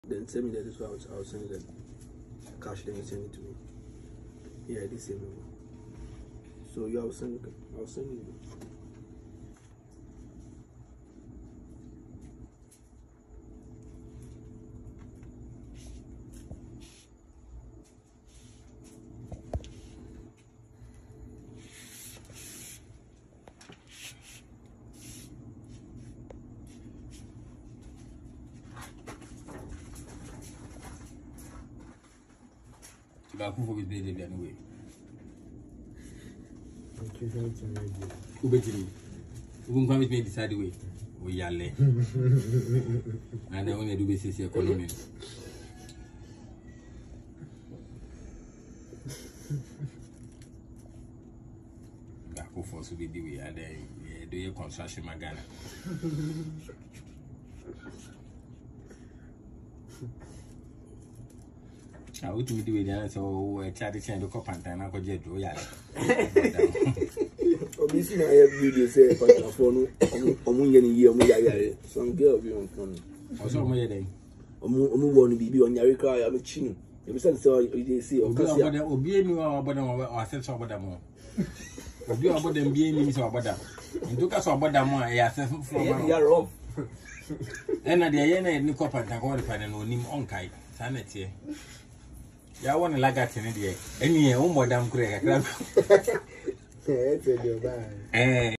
Then tell me that this was I'll send them cash. Then you send it to me. Yeah, this same number. So you I'll send you. Who will be there anyway? Who better? Who come with me decide the way? We yale. And I only do business economy. Who force to be the way? And do your construction magana. I would do it so a charity send a cop and I could get to Yale. Obviously, I have video say, but for no, some girl be on phone. Or so my day. Want to be on your car. I'm a chin. You saw you see, or be any about them or sense about them. Or be about them being me so about them. And took us about them more. I said, you're off. And at the end, I cop and I qualified and name on kite. Sanity. Ya want like that in the any more damn great.